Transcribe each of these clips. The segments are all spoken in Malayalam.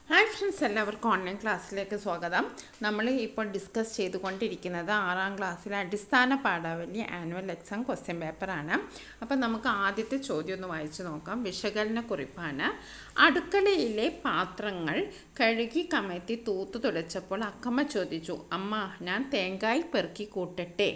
Hi friends, എല്ലാവർക്കും ഓൺലൈൻ ക്ലാസ്സിലേക്ക് സ്വാഗതം. നമ്മൾ ഇപ്പോൾ ഡിസ്കസ് ചെയ്തുകൊണ്ടിരിക്കുന്നത് 6ാം ക്ലാസ്സിലെ അടിസ്ഥാന പാഠാവലി ആനുവൽ എക്സാം ക്വസ്റ്റ്യൻ പേപ്പർ ആണ്. അപ്പോൾ നമുക്ക് ആദ്യത്തെ ചോദ്യം ഒന്ന് വായിച്ചു നോക്കാം. വിശകലന കുറിപ്പാണ്. അടുക്കളയിലെ പാത്രങ്ങൾ കഴുകി കമഴ്ത്തി തൂത്തു തുടച്ചപ്പോൾ അക്കമ്മ ചോദിച്ചു, അമ്മ ഞാൻ തേങ്ങായി പെറുക്കി കൂട്ടട്ടെ?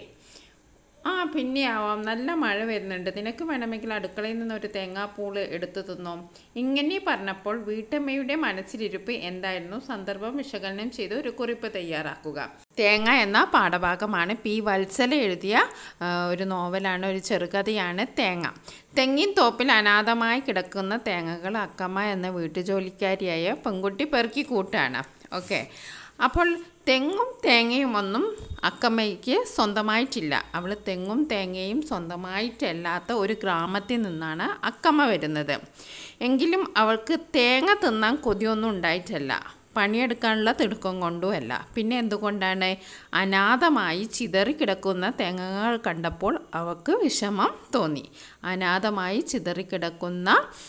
പിന്നെ ആവാം, നല്ല മഴ വരുന്നുണ്ട്, നിനക്ക് വേണമെങ്കിൽ അടുക്കളയിൽ നിന്നൊരു തേങ്ങാപ്പൂള് എടുത്തു തിന്നോ? ഇങ്ങനെ പറഞ്ഞപ്പോൾ വീട്ടമ്മയുടെ മനസ്സിലിരിപ്പ് എന്തായിരുന്നു? സന്ദർഭം വിശകലനം ചെയ്ത് ഒരു കുറിപ്പ് തയ്യാറാക്കുക. തേങ്ങ എന്ന പാഠഭാഗമാണ്. പി വത്സല എഴുതിയ ഒരു നോവലാണ്, ഒരു ചെറുകഥയാണ് തേങ്ങ. തെങ്ങിൻ തോപ്പിൽ അനാഥമായി കിടക്കുന്ന തേങ്ങകൾ അക്കമ്മ എന്ന വീട്ടുജോലിക്കാരിയായ പെൺകുട്ടി പെറുക്കി കൂട്ടാണ്. ഓക്കെ, അപ്പോൾ തെങ്ങും തേങ്ങയും ഒന്നും അക്കമ്മയ്ക്ക് സ്വന്തമായിട്ടില്ല. അവൾ തെങ്ങും തേങ്ങയും സ്വന്തമായിട്ടല്ലാത്ത ഒരു ഗ്രാമത്തിൽ നിന്നാണ് അക്കമ്മ വരുന്നത്. എങ്കിലും അവൾക്ക് തേങ്ങ തിന്നാൻ കൊതിയൊന്നും ഉണ്ടായിട്ടല്ല, പണിയെടുക്കാനുള്ള തിടുക്കം കൊണ്ടുമല്ല. പിന്നെ എന്തുകൊണ്ടാണ്? അനാഥമായി ചിതറിക്കിടക്കുന്ന തേങ്ങകൾ കണ്ടപ്പോൾ അവൾക്ക് വിഷമം തോന്നി. അനാഥമായി ചിതറിക്കിടക്കുന്ന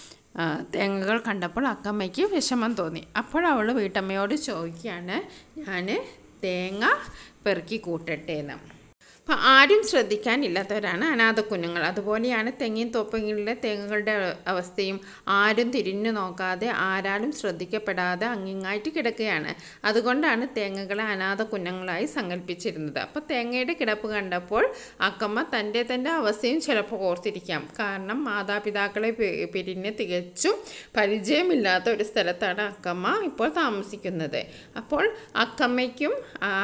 തേങ്ങകൾ കണ്ടപ്പോൾ അക്കമ്മയ്ക്ക് വിഷമം തോന്നി. അപ്പോൾ അവൾ വീട്ടമ്മയോട് ചോദിക്കുകയാണ്, ഞാൻ തേങ്ങ പെറുക്കി കൂട്ടട്ടെ എന്ന്. അപ്പോൾ ആരും ശ്രദ്ധിക്കാനില്ലാത്തവരാണ് അനാഥ കുഞ്ഞുങ്ങൾ. അതുപോലെയാണ് തെങ്ങിൻ തോപ്പുകളിലെ തേങ്ങകളുടെ അവസ്ഥയും. ആരും തിരിഞ്ഞു നോക്കാതെ, ആരാലും ശ്രദ്ധിക്കപ്പെടാതെ അങ്ങിങ്ങായിട്ട് കിടക്കുകയാണ്. അതുകൊണ്ടാണ് തേങ്ങകളെ അനാഥ കുഞ്ഞുങ്ങളായി സങ്കല്പിച്ചിരുന്നത്. അപ്പോൾ തേങ്ങയുടെ കിടപ്പ് കണ്ടപ്പോൾ അക്കമ്മ തൻ്റെ അവസ്ഥയും ചിലപ്പോൾ ഓർത്തിരിക്കാം. കാരണം മാതാപിതാക്കളെ പിരിഞ്ഞ് തികച്ചും പരിചയമില്ലാത്ത ഒരു സ്ഥലത്താണ് അക്കമ്മ ഇപ്പോൾ താമസിക്കുന്നത്. അപ്പോൾ അക്കമ്മയ്ക്കും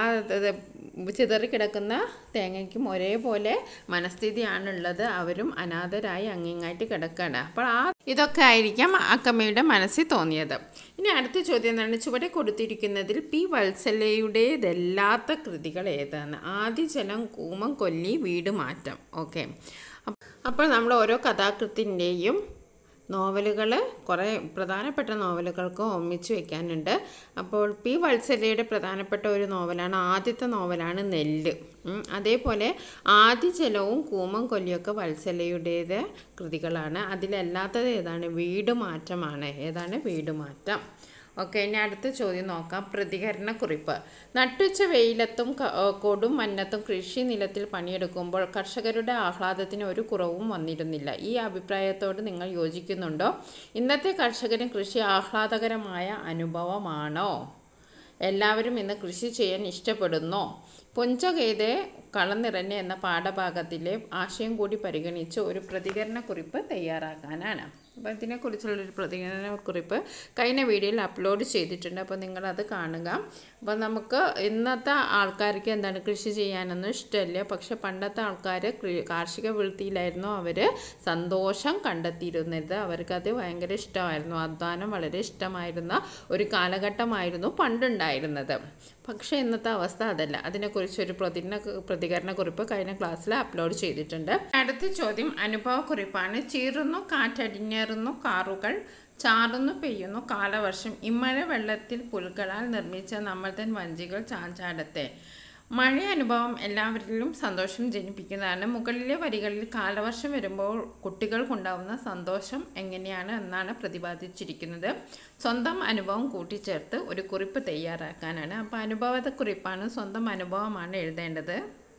ചിതറിക്കിടക്കുന്ന തേങ്ങയ്ക്കും ഒരേപോലെ മനസ്ഥിതിയാണുള്ളത്. അവരും അനാഥരായി അങ്ങിങ്ങായിട്ട് കിടക്കുകയാണ്. അപ്പോൾ ഇതൊക്കെ ആയിരിക്കാം അക്കമ്മയുടെ മനസ്സിൽ തോന്നിയത്. ഇനി അടുത്ത ചോദ്യം എന്താണ്? ചുവടെ കൊടുത്തിരിക്കുന്നതിൽ പി വത്സലയുടേതല്ലാത്ത കൃതികൾ ഏതാണ്? ആദിജലം, കൂമം കൊല്ലി, വീട് മാറ്റം. ഓക്കെ, അപ്പോൾ നമ്മൾ ഓരോ കഥാകൃത്തിൻ്റെയും നോവലുകൾ, കുറേ പ്രധാനപ്പെട്ട നോവലുകൾക്ക് ഒന്നിച്ച് വയ്ക്കാനുണ്ട്. അപ്പോൾ പി വത്സലയുടെ പ്രധാനപ്പെട്ട ഒരു നോവലാണ്, ആദ്യത്തെ നോവലാണ് നെല്ല്. അതേപോലെ ആദിജലവും കൂമം കൊല്ലിയൊക്കെ വത്സലയുടേത് കൃതികളാണ്. അതിലല്ലാത്തത് ഏതാണ്? വീട് മാറ്റമാണ്. ഏതാണ്? വീട് മാറ്റം. ഓക്കെ, ഇനി അടുത്ത ചോദ്യം നോക്കാം. പ്രതികരണ കുറിപ്പ്. നട്ടുച്ച വെയിലത്തും കൊടും മഞ്ഞത്തും കൃഷി നിലത്തിൽ പണിയെടുക്കുമ്പോൾ കർഷകരുടെ ആഹ്ലാദത്തിന് ഒരു കുറവും വന്നിരുന്നില്ല. ഈ അഭിപ്രായത്തോട് നിങ്ങൾ യോജിക്കുന്നുണ്ടോ? ഇന്നത്തെ കർഷകന് കൃഷി ആഹ്ലാദകരമായ അനുഭവമാണോ? എല്ലാവരും ഇന്ന് കൃഷി ചെയ്യാൻ ഇഷ്ടപ്പെടുന്നോ? പൊഞ്ചകേതെ കളം നിറഞ്ഞ എന്ന പാഠഭാഗത്തിലെ ആശയം കൂടി പരിഗണിച്ച് ഒരു പ്രതികരണ കുറിപ്പ് തയ്യാറാക്കാനാണ്. അപ്പോൾ ഇതിനെക്കുറിച്ചുള്ളൊരു പ്രതികരണ കുറിപ്പ് കഴിഞ്ഞ വീഡിയോയിൽ അപ്ലോഡ് ചെയ്തിട്ടുണ്ട്. അപ്പോൾ നിങ്ങളത് കാണുക. അപ്പോൾ നമുക്ക് ഇന്നത്തെ ആൾക്കാർക്ക് എന്താണ്, കൃഷി ചെയ്യാനൊന്നും ഇഷ്ടമില്ല. പക്ഷെ പണ്ടത്തെ ആൾക്കാർ കാർഷിക വൃത്തിയിലായിരുന്നു അവർ സന്തോഷം കണ്ടെത്തിയിരുന്നത്. അവർക്കത് ഭയങ്കര ഇഷ്ടമായിരുന്നു. അധ്വാനം വളരെ ഇഷ്ടമായിരുന്ന ഒരു കാലഘട്ടമായിരുന്നു പണ്ടുണ്ടായിരുന്നത്. പക്ഷേ ഇന്നത്തെ അവസ്ഥ അതല്ല. അതിനെക്കുറിച്ചൊരു പ്രതികരണ കുറിപ്പ് കഴിഞ്ഞ ക്ലാസ്സിൽ അപ്ലോഡ് ചെയ്തിട്ടുണ്ട്. അടുത്ത ചോദ്യം അനുഭവക്കുറിപ്പാണ്. ചീറുന്നു കാറ്റടിഞ്ഞേറുന്നു കാറുകൾ, ചാറുന്നു പെയ്യുന്നു കാലവർഷം, ഇമ്മഴ വെള്ളത്തിൽ പുൽകളാൽ നിർമ്മിച്ച നമ്മൾ തൻ വഞ്ചികൾ ചാഞ്ചാടത്തെ. മഴ അനുഭവം എല്ലാവരിലും സന്തോഷം ജനിപ്പിക്കുന്നതാണ്. മുകളിലെ വരികളിൽ കാലവർഷം വരുമ്പോൾ കുട്ടികൾക്കുണ്ടാവുന്ന സന്തോഷം എങ്ങനെയാണ് എന്നാണ് പ്രതിപാദിച്ചിരിക്കുന്നത്. സ്വന്തം അനുഭവം കൂട്ടിച്ചേർത്ത് ഒരു കുറിപ്പ് തയ്യാറാക്കാനാണ്. അപ്പോൾ അനുഭവത്തെക്കുറിപ്പാണ്, സ്വന്തം അനുഭവമാണ് എഴുതേണ്ടത്.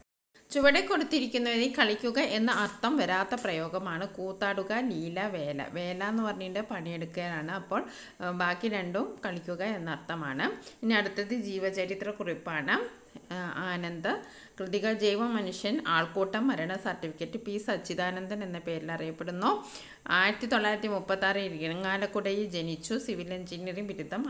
ചുവടെ കൊടുത്തിരിക്കുന്നതിൽ കളിക്കുക എന്ന അർത്ഥം വരാത്ത പ്രയോഗമാണ് കൂത്താടുക, ലീല, വേല. വേല എന്ന് പറഞ്ഞിട്ട് പണിയെടുക്കാനാണ്. അപ്പോൾ ബാക്കി രണ്ടും കളിക്കുക എന്ന അർത്ഥമാണ്. ഇനി അടുത്തത് ജീവചരിത്ര കുറിപ്പാണ്. ആനന്ദ് കൃതികൾ. ജൈവ മനുഷ്യൻ, ആൾക്കൂട്ടം, മരണ സർട്ടിഫിക്കറ്റ്. പി സച്ചിദാനന്ദൻ എന്ന പേരിൽ അറിയപ്പെടുന്നു. 1936 ഇരിങ്ങാലക്കുടയിൽ ജനിച്ചു. സിവിൽ എഞ്ചിനീയറിംഗ് ബിരുദം.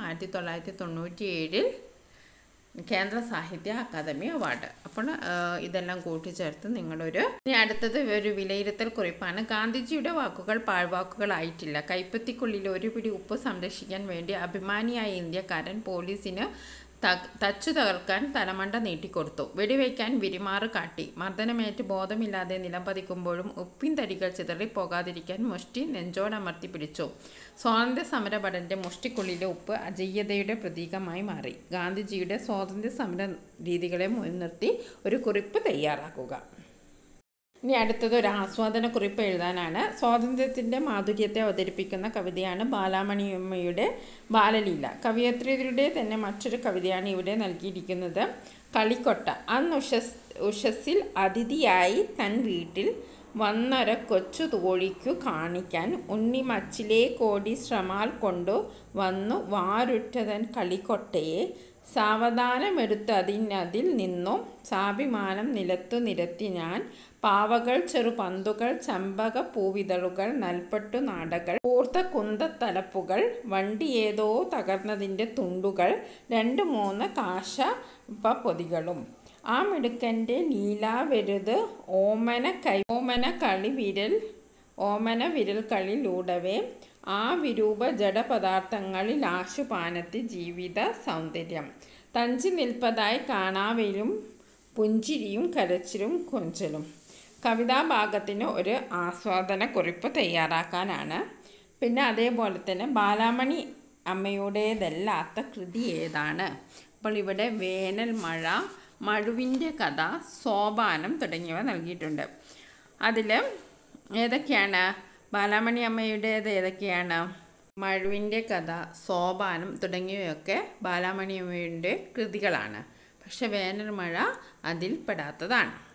1997 കേന്ദ്ര സാഹിത്യ അക്കാദമി അവാർഡ്. അപ്പോൾ ഇതെല്ലാം കൂട്ടിച്ചേർത്ത് നിങ്ങളൊരു. ഇനി അടുത്തത് ഒരു വിലയിരുത്തൽ കുറിപ്പാണ്. ഗാന്ധിജിയുടെ വാക്കുകൾ പാഴ്വാക്കുകളായിട്ടില്ല. കൈപ്പത്തിക്കുള്ളിൽ ഒരു പിടി ഉപ്പ് സംരക്ഷിക്കാൻ വേണ്ടി അഭിമാനിയായ ഇന്ത്യക്കാരൻ പോലീസിന് തച്ചു തകർക്കാൻ തലമണ്ട നീട്ടിക്കൊടുത്തു. വെടിവയ്ക്കാൻ വിരിമാറ് കാട്ടി. മർദ്ദനമേറ്റ് ബോധമില്ലാതെ നിലം പതിക്കുമ്പോഴും ഉപ്പിൻ തരികൾ ചിതറിപ്പോകാതിരിക്കാൻ മുഷ്ടി നെഞ്ചോടമർത്തി പിടിച്ചു. സ്വാതന്ത്ര്യ സമരഭടന്റെ മുഷ്ടിക്കുള്ളിലെ ഉപ്പ് അജയ്യതയുടെ പ്രതീകമായി മാറി. ഗാന്ധിജിയുടെ സ്വാതന്ത്ര്യ സമര രീതികളെ മുൻനിർത്തി ഒരു കുറിപ്പ് തയ്യാറാക്കുക. ഇനി അടുത്തത് ഒരു ആസ്വാദനക്കുറിപ്പ് എഴുതാനാണ്. സ്വാതന്ത്ര്യത്തിൻ്റെ മാധുര്യത്തെ അവതരിപ്പിക്കുന്ന കവിതയാണ് ബാലാമണിയമ്മയുടെ ബാലലീല. കവയത്രിയുടെ തന്നെ മറ്റൊരു കവിതയാണ് ഇവിടെ നൽകിയിരിക്കുന്നത്. കളിക്കൊട്ട. അന്ന് ഉഷസ്സിൽ അതിഥിയായി തൻ വീട്ടിൽ വന്നൊര കൊച്ചു തോഴിക്കു കാണിക്കാൻ ഉണ്ണിമച്ചിലെ കോടി ശ്രമാൽ കൊണ്ടു വന്നു വാരുറ്റതൻ കളിക്കൊട്ടയെ സാവധാനമെടുത്തതിൽ നിന്നും സാഭിമാനം നിലത്തു നിരത്തി ഞാൻ പാവകൾ ചെറുപന്തുകൾ ചമ്പക പൂവിതളുകൾ നൽപട്ടു നാടകൾ പൂർത്ത കുന്തത്തലപ്പുകൾ വണ്ടിയേതോ തകർന്നതിൻ്റെ തുണ്ടുകൾ 2-3 കാശ പൊതികളും ആ മിടുക്കൻ്റെ ലീലാവെരുത് ഓമന വിരൽ കളിലൂടവേ ആ വിരൂപ ജഡപദാർത്ഥങ്ങളിൽ ആശുപാനത്തി ജീവിത സൗന്ദര്യം തഞ്ചി നിൽപ്പതായി കാണാവലും പുഞ്ചിരിയും കരച്ചിലും കൊഞ്ചലും. കവിതാഭാഗത്തിന് ഒരു ആസ്വാദന കുറിപ്പ് തയ്യാറാക്കാനാണ്. പിന്നെ അതേപോലെ തന്നെ ബാലാമണി അമ്മയുടേതല്ലാത്ത കൃതി ഏതാണ്? അപ്പോൾ ഇവിടെ വേനൽ മഴ, മഴുവിൻ്റെ കഥ, സോപാനം തുടങ്ങിയവ നൽകിയിട്ടുണ്ട്. അതിൽ ഏതൊക്കെയാണ് ബാലാമണി അമ്മയുടേത്? ഏതൊക്കെയാണ്? മഴുവിൻ്റെ കഥ, സോപാനം തുടങ്ങിയവയൊക്കെ ബാലാമണി അമ്മയുടെ കൃതികളാണ്. പക്ഷെ വേനൽ മഴ അതിൽ പെടാത്തതാണ്.